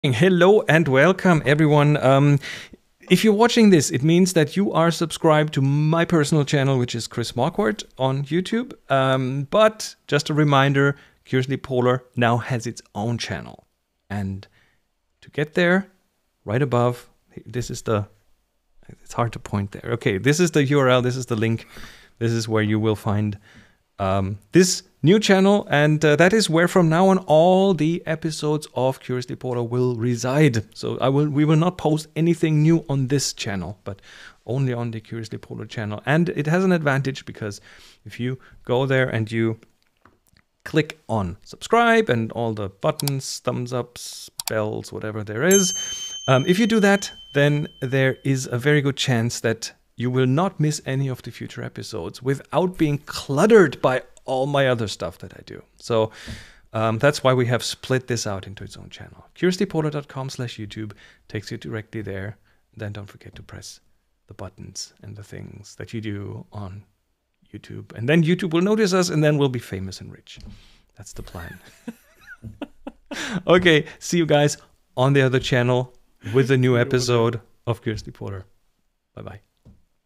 Hello and welcome, everyone. If you're watching this, it means that you are subscribed to my personal channel, which is Chris Marquardt on YouTube. But just a reminder, Curiously Polar now has its own channel. And to get there, right above, this is the, it's hard to point there. Okay, this is the URL, this is the link. This is where you will find this new channel, and that is where from now on all the episodes of Curiously Polar will reside. So we will not post anything new on this channel, but only on the Curiously Polar channel. And it has an advantage because if you go there and you click on subscribe and all the buttons, thumbs ups, bells, whatever there is, if you do that, then there is a very good chance that you will not miss any of the future episodes without being cluttered by all my other stuff that I do. So that's why we have split this out into its own channel. CuriouslyPolar.com/YouTube takes you directly there. Then don't forget to press the buttons and the things that you do on YouTube. And then YouTube will notice us, and then we'll be famous and rich. That's the plan. Okay, see you guys on the other channel with a new episode of Curiously Polar. Bye-bye.